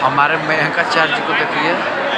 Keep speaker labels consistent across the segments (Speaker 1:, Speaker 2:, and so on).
Speaker 1: हमारे मयंका चार्ज को देखिए।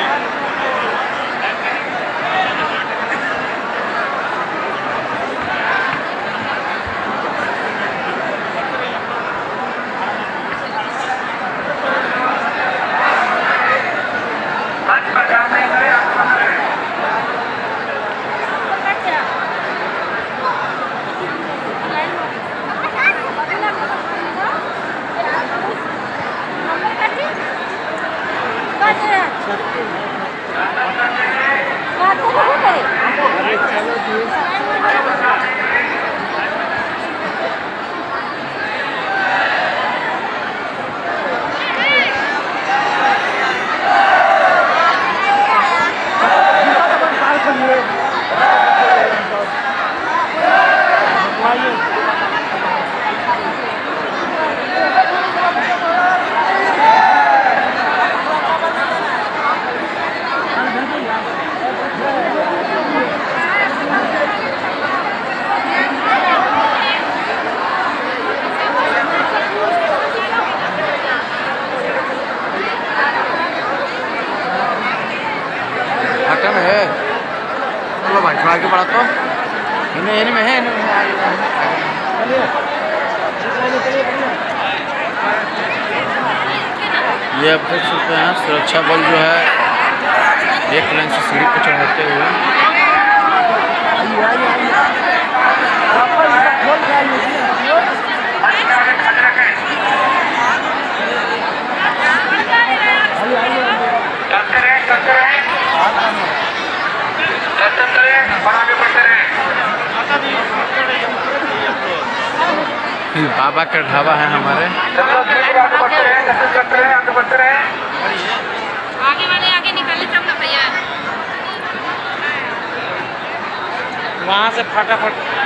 Speaker 1: चलो भाई थोड़ा आगे बढ़ा तो इन्हें में है ये आप देख सकते हैं सुरक्षा बल जो है एक लाइन से सीढ़ी पर चढ़ाते हुए बाबा का ढाबा है हमारे।
Speaker 2: आगे वाले आगे निकले तब ना भैया।
Speaker 3: वहाँ से फटाफट